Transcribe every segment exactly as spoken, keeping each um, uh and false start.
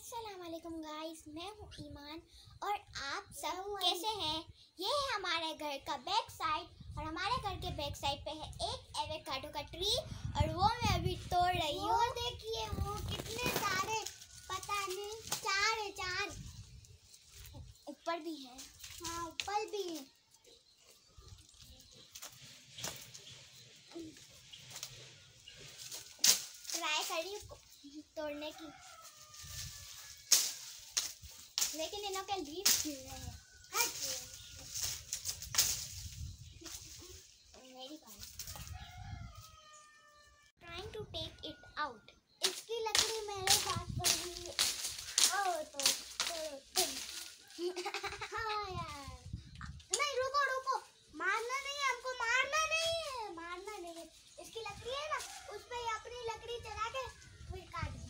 अस्सलाम वालेकुम गाइस, मैं हूँ ईमान और आप सब कैसे हैं। ये है हमारे घर का बैक साइड और हमारे घर के बैक साइड पे है एक एवोकाडो का ट्री और वो मैं अभी तोड़ रही हूँ। देखिए वो कितने सारे, पता नहीं, चार है, चार ऊपर भी है। हाँ ऊपर भी है। ट्राई करिए तोड़ने की, लेकिन इन्हों के लीव्स गिर रहे हैं। मेरी बात, trying to take it out. इसकी लकड़ी मेरे पास पड़ी है। ओ तो, तो, तो। हाँ यार, नहीं रुको रुको, मारना नहीं है हमको, मारना नहीं है, मारना नहीं है। इसकी लकड़ी है ना, उस पे अपनी लकड़ी चला के फिर काट दो।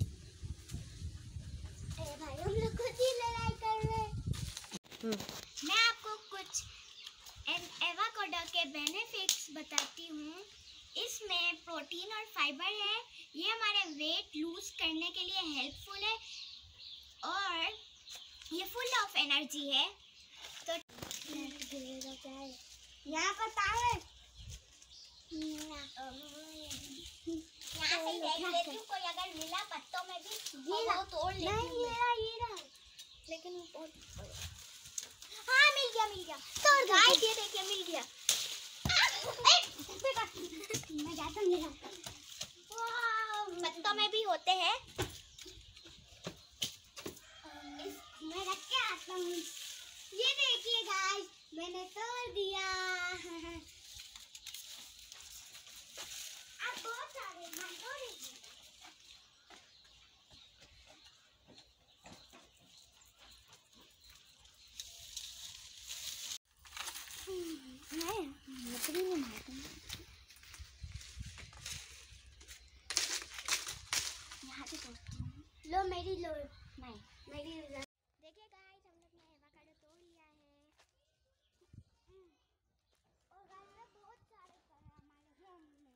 अरे भाई हम लोग खुद ही लड़ाई कर रहे हैं। मैं आपको कुछ एवोकाडो के बेनिफिट्स बताती हूँ। इसमें प्रोटीन और फाइबर है। ये हमारे वेट लूज करने के लिए हेल्पफुल है और ये फुल ऑफ एनर्जी है। तो क्या है यहाँ पर तार है, यहाँ पे देख लेती हूँ, कोई अगर मिला पत्तों में भी वो तोड़ लेती हूँ। नहीं ये रहा, ये रहा, लेकिन हाँ मिल गया, मिल गया। तो गाइस ये देखिए मिल गया। मैं क्या समझा, पत्तों में भी होते हैं। मैं रख के आता हूँ। ये देखिए गाइस मैंने तोड़ दिया। अब बहुत सारे मैं तोड़ेंगे। मैं लकड़ी में मारता हूँ। यहाँ से तोड़ता हूँ। लो मेरी, लो नहीं मेरी। देखिए गाइस हम लोग ने एवोकाडो तोड़ लिया है और गाइस बहुत सारे फल हैं हमारे होम में।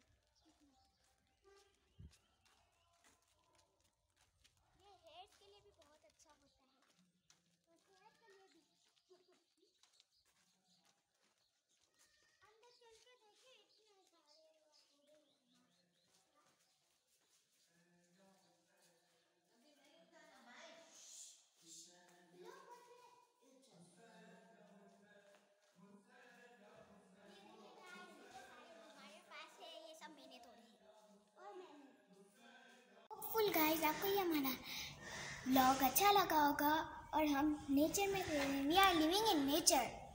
ये हेयर्स के लिए भी बहुत अच्छा होता है और सेहत के लिए भी। अंदर चल के देखिए इतने सारे मैंने तोड़े हैं और मैंने फुल गाइस आपको ये हमारा व्लॉग अच्छा लगा होगा और हम नेचर में we are living in nature.